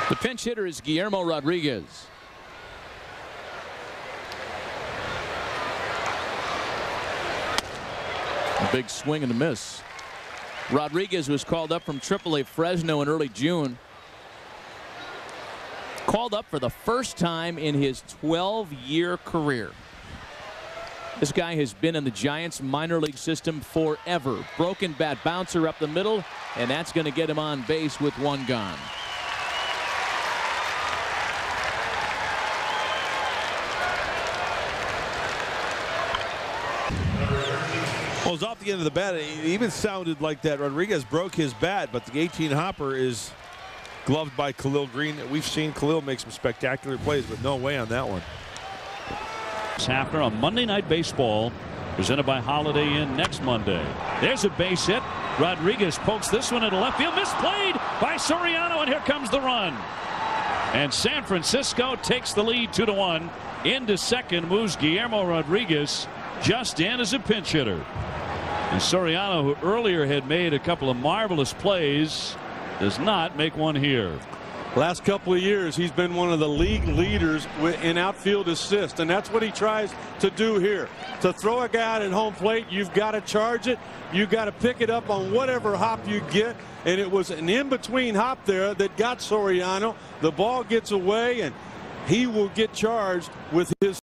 The pinch hitter is Guillermo Rodriguez. A big swing and a miss. Rodriguez was called up from AAA Fresno in early June. Called up for the first time in his 12-year career. This guy has been in the Giants minor league system forever. Broken bat bouncer up the middle, and that's going to get him on base with one gone. Well, it was off the end of the bat. It even sounded like that Rodriguez broke his bat, but the 18 hopper is gloved by Khalil Green. We've seen Khalil make some spectacular plays, but no way on that one. Hafner on Monday Night Baseball, presented by Holiday Inn next Monday. There's a base hit. Rodriguez pokes this one into left field. Misplayed by Soriano, and here comes the run. And San Francisco takes the lead 2-1. Into second moves Guillermo Rodriguez, just in as a pinch hitter. And Soriano, who earlier had made a couple of marvelous plays, does not make one here. Last couple of years, he's been one of the league leaders in outfield assists, and that's what he tries to do here. To throw a guy out at home plate, you've got to charge it. You've got to pick it up on whatever hop you get, and it was an in-between hop there that got Soriano. The ball gets away, and he will get charged with his